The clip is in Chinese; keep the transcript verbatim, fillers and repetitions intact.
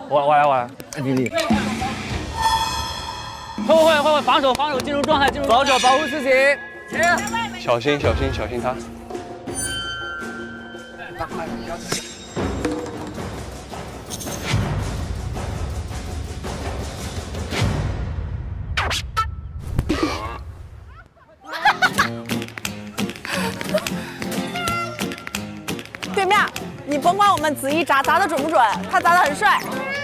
我我来我来， 你你。 快快快快防守防守，进入状态进入。 防守保护自己。 小心小心小心他。 对面，你甭管我们子怡砸砸的准不准，他砸的很帅。